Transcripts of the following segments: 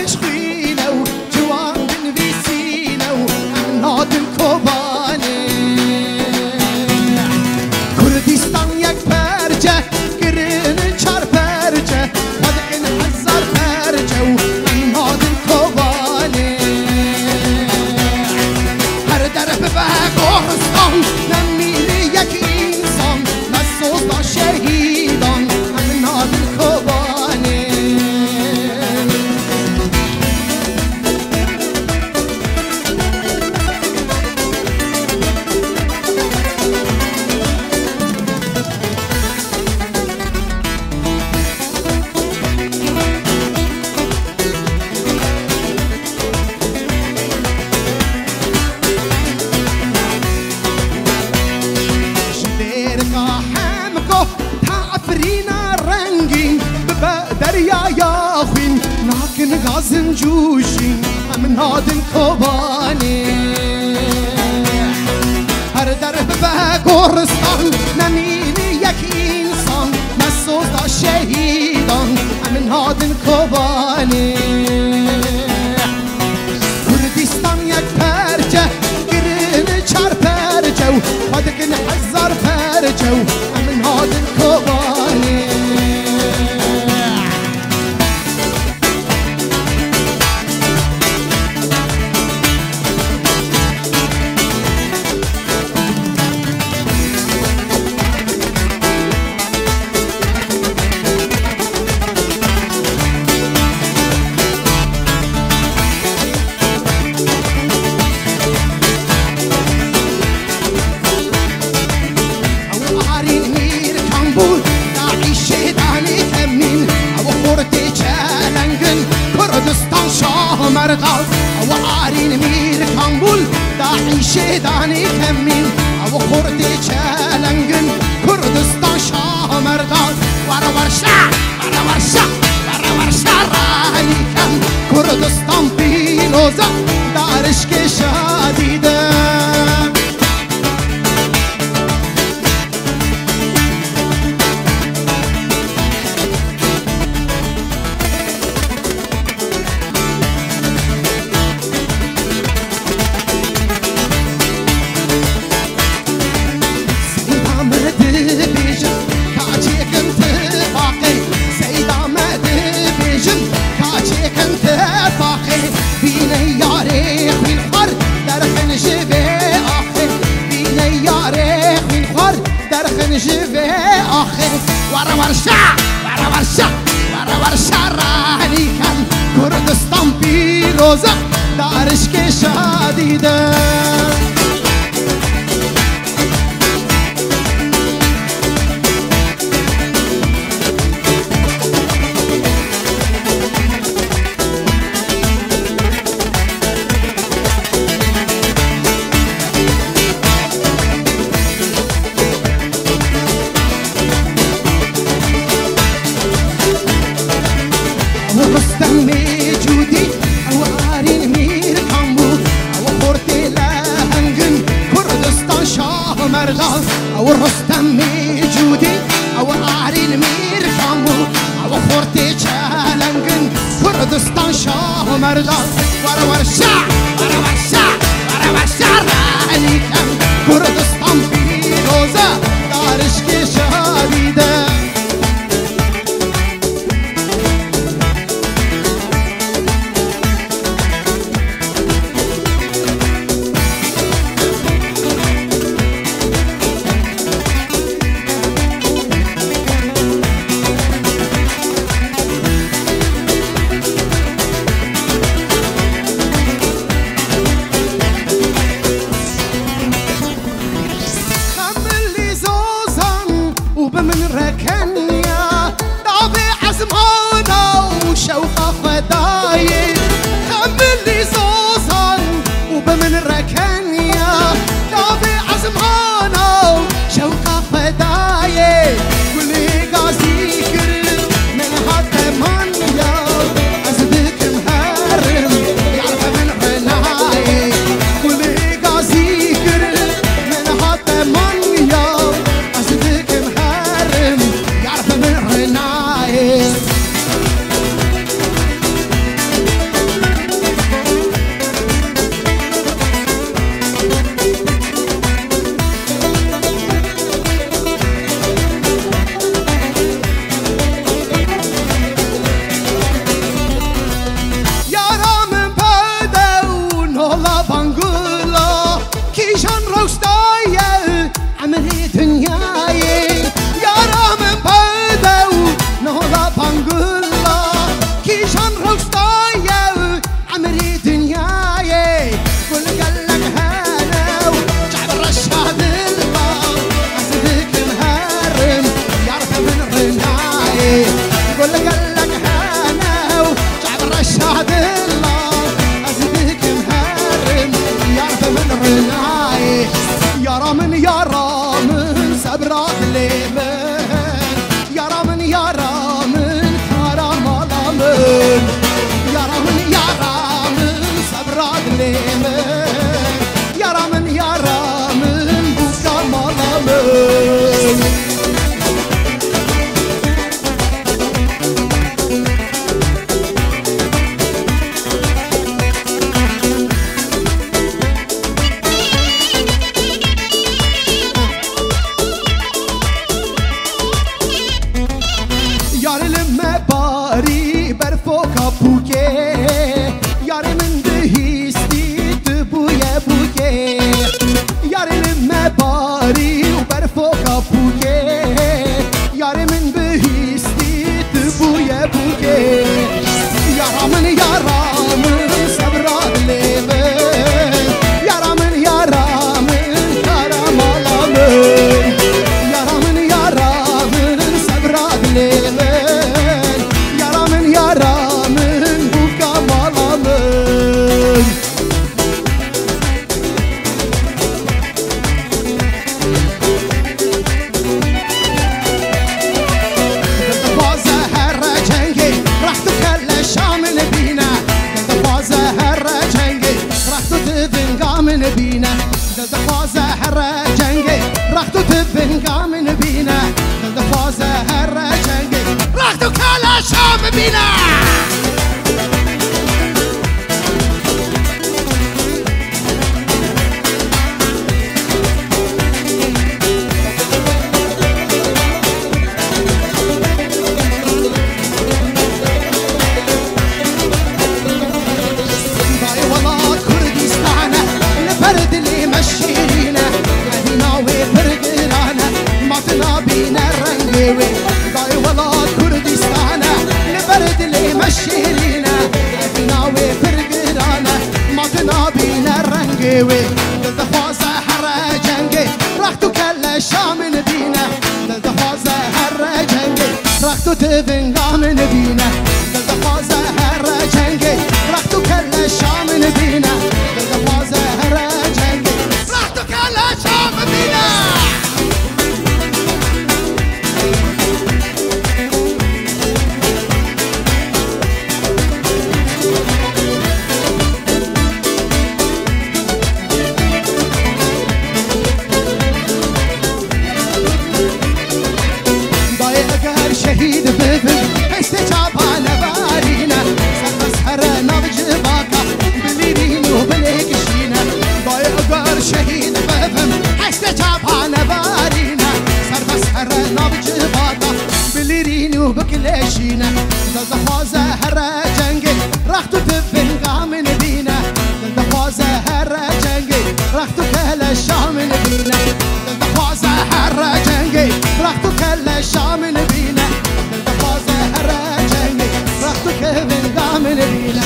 دارش خوینه و جوان بنویسینه و ام نادن کوبانه کردستان یک پرچه گرین چار پرچه خدقین هزار پرچه و ام نادن کوبانه هر طرف به گورستان نمیره یک انسان مسوز با شهیدان ام نادن کوبانه دریا خوین ناکن غازن جوشین ام نادن کوبانی هر درب به گورستان نمینی یک انسان مسوز دا شهیدان ام نادن کوبانی کردستان یک پرچه گرین چار پرچه و خدقین هزار پرچه و ام نادن کوبانی مرغال او آرین میر کامبول داعی شیدانی کمین او خوردی چلنگن کردستان شاه مرغال ورا ورشا رانی کن کردستان پیروزه دارش که شادیده جبه آخر ورشا رانی کن کردستان پیروزه دارش که شادیده او رستم جودی او آرین میر کامبو او خورتی چلنگن کردستان شاه مرغال ورشا رانی کن کردستان پیروزه دارش که شادیده دفازه هر جنگی رختو تبنگا من بینه دفازه هر جنگی رختو کلاشا ببینه ضاي ولاد كردستانه لبرد اللي مشيرينا ناوي فرقرانا ما تنابينا الرنقوي دفازه هر جنگي رختو كل شام بينا دفازه هر جنگي رختو تبنقا من بينا دفازه هر جنگي رختو كل شام بينا دفازه هر جنگي رختو كل شام بينا شهيد ببن استجابة نبارينا سهر نبج باكا بليرين وبليكشينا ضايقر شهيد ببن استجابة نبارينا سهر نبج باكا بليرين وبكليشينا دفازة هر جنگي رختو تبن قامن بينا دفازة هر جنگي رختو كل شام بينا دفازة هر جنگي رختو كل شام بينا من قامن بينا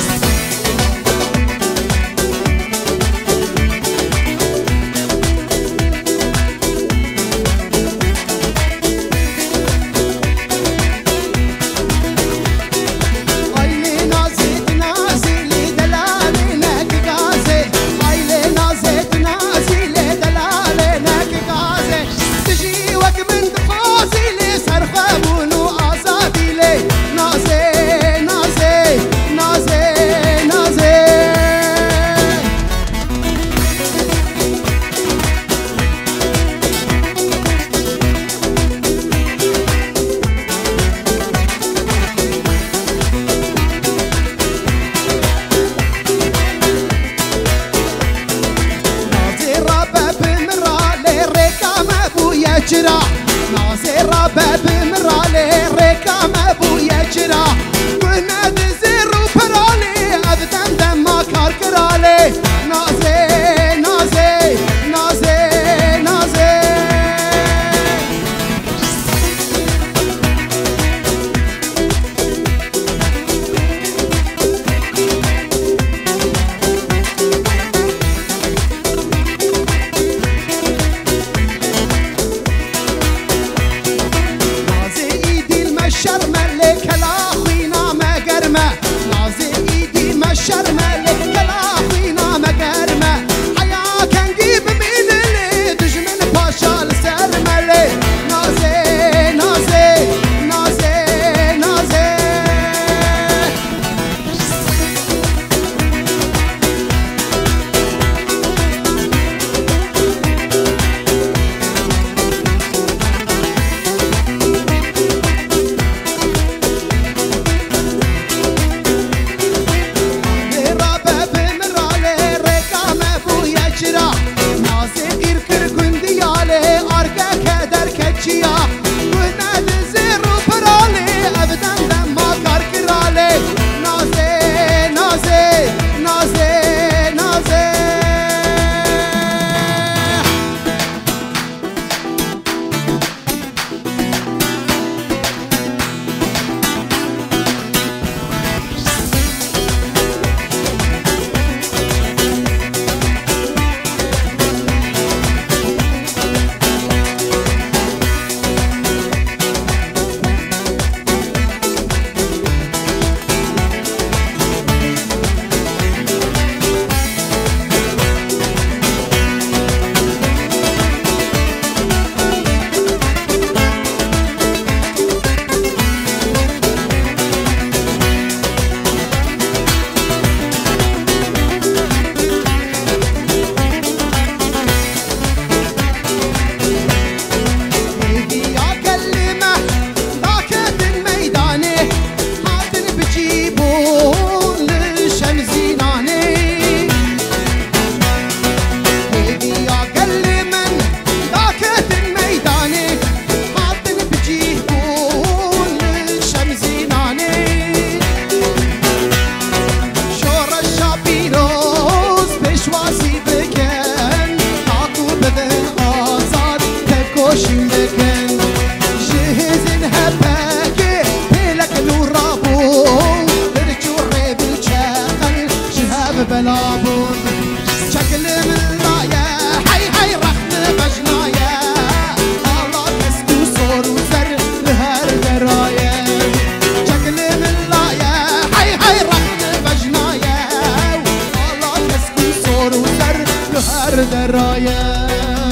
عيلي نازت نازلي دلالنا كغازي عيلي نازت نازلي دلالنا كغازي تجي وقت من دفازي لي سرخبون وعصابي لي نازي جرا ناصر باب مرالي ركام ابويا جرا كنا دزر وبرالي ابدم دم ما كار كرالي نازي نازي نازي نازي بلابون شكل من لايا هاي رخن بجنايا الله تسكو صور وزر لهر درايا شكل من لايا هاي رخن بجنايا الله تسكو صور وزر لهر درايا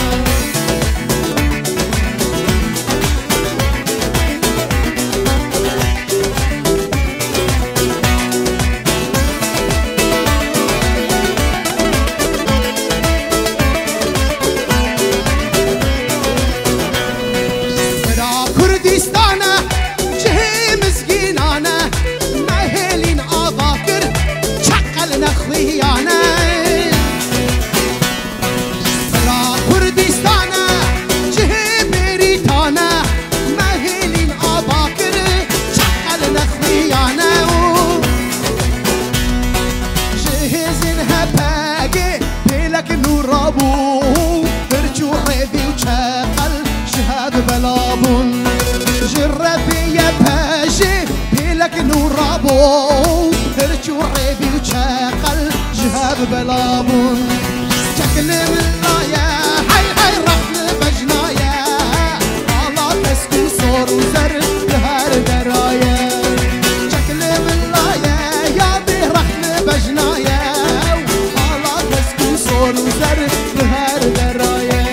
بلابون جربي يا بهاجي بيلك نورابو هرجو عيبي وشاقل جهاب بلابون شكل من لايا هاي رحل بجنايا الله تسكو صور وزر لهر درايا شكل من لايا يا بي رحل بجنايا الله تسكو صور وزر لهر درايا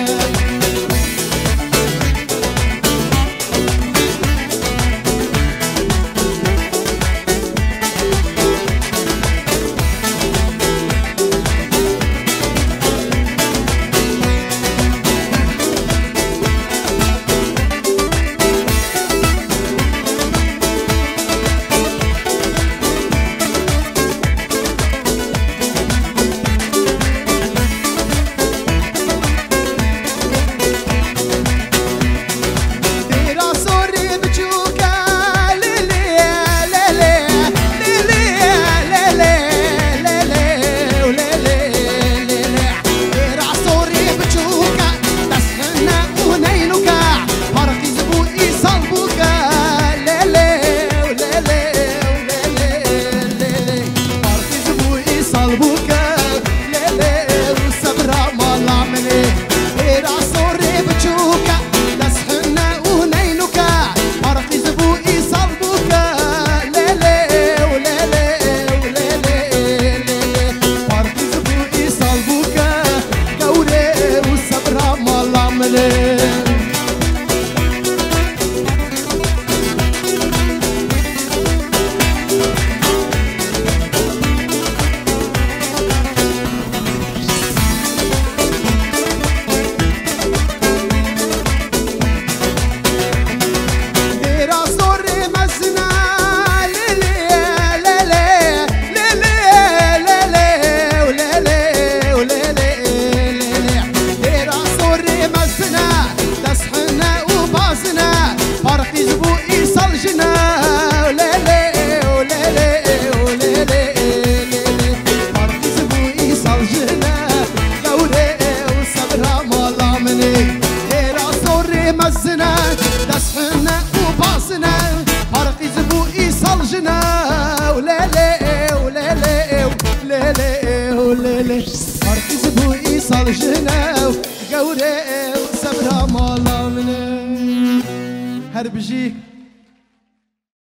أركز بو إيصال جناو قوري وسبرا مالا منه هربجي